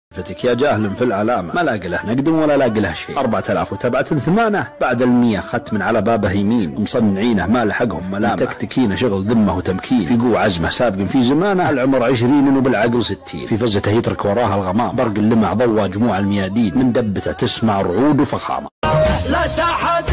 فتك يا جاهل في العلامة، ما لاقي له نقد ولا لاقي له شيء. 4000 وتبعة ثمانة بعد 100 ختم على بابه يمين، مصنعينه ما لحقهم ملامة، تكتكينه شغل ذمه وتمكين، في قوة عزمه سابق في زمانه، العمر 20 وبالعقل 60، في فزته يترك وراها الغمام، برق اللمع ضوى جموع الميادين، من دبته تسمع رعود وفخامة. لا تحد